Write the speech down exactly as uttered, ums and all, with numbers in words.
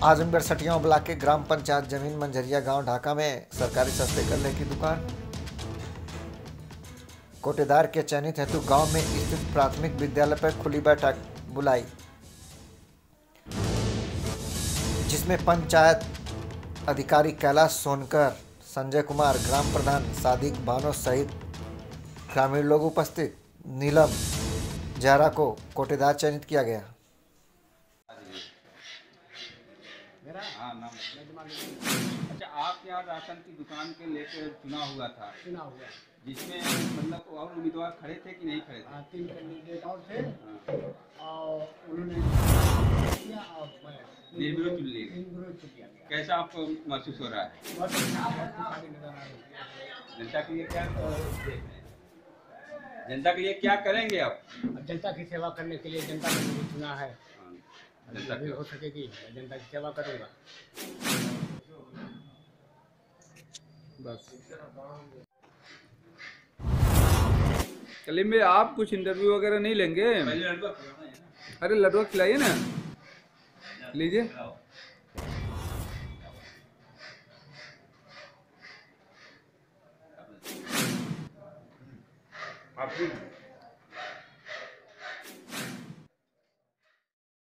Azamgarh सटियाओं block के ग्राम पंचायत जमीन मंझरिया गांव ढाका में सरकारी सस्ते गल्ले की दुकान। कोटेदार के चयनित हेतु गांव में स्थित प्राथमिक विद्यालय पर खुली बैठक बुलाई, जिसमें पंचायत अधिकारी कैलाश सोनकर, संजय कुमार, ग्राम प्रधान सादिक बानो सहित ग्रामीण लोग उपस्थित। नीलम जहरा को कोटेदार चयनित किया गया। मेरा हाँ नाम। अच्छा, आप यहाँ राशन की दुकान के लेकर चुना हुआ था? चुना हुआ, जिसमें मतलब और उम्मीदवार खड़े थे कि नहीं खड़े थे? हाँ, तीन कैंडिडेट और थे। हाँ। और उन्होंने किया और मैं निर्विरोध चुन लिए। निर्विरोध चुन लिया गया। कैसा आपको महसूस हो रहा है? बहुत अच्छा, बहुत खुशहाली नजर आ रही है। जनता के लिए क्या जनता के लिए क्या करेंगे आप? अब जनता की सेवा करने के लिए जनता ने मुझे चुना है। जनता भी हो सकेगी, जनता की सेवा करूँगा बस। कलीम भाई, आप कुछ इंटरव्यू वगैरह नहीं लेंगे? अरे लड्डू खिलाइए ना, लीजिए। आप